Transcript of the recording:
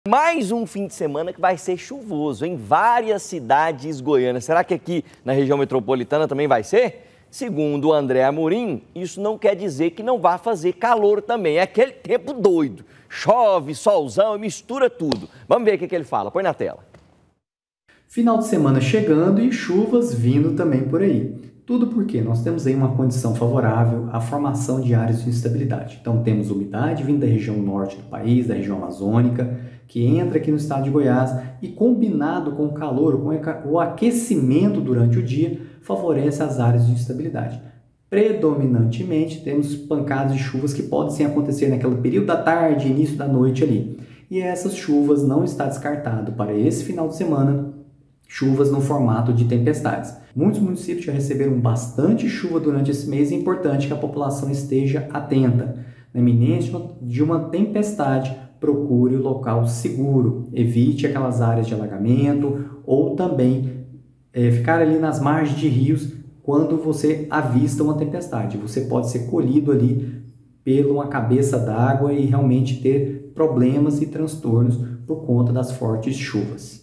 Mais um fim de semana que vai ser chuvoso em várias cidades goianas. Será que aqui na região metropolitana também vai ser? Segundo o André Amorim, isso não quer dizer que não vai fazer calor também. É aquele tempo doido. Chove, solzão, mistura tudo. Vamos ver o que ele fala. Põe na tela. Final de semana chegando e chuvas vindo também por aí. Tudo porque nós temos aí uma condição favorável à formação de áreas de instabilidade. Então temos umidade vindo da região norte do país, da região amazônica, que entra aqui no estado de Goiás e combinado com o calor, com o aquecimento durante o dia, favorece as áreas de instabilidade. Predominantemente temos pancadas de chuvas que podem sim acontecer naquele período da tarde, início da noite ali. E essas chuvas não está descartado para esse final de semana chuvas no formato de tempestades. Muitos municípios já receberam bastante chuva durante esse mês e é importante que a população esteja atenta. Na iminência de uma tempestade, procure o local seguro, evite aquelas áreas de alagamento ou também ficar ali nas margens de rios quando você avista uma tempestade. Você pode ser colhido ali por uma cabeça d'água e realmente ter problemas e transtornos por conta das fortes chuvas.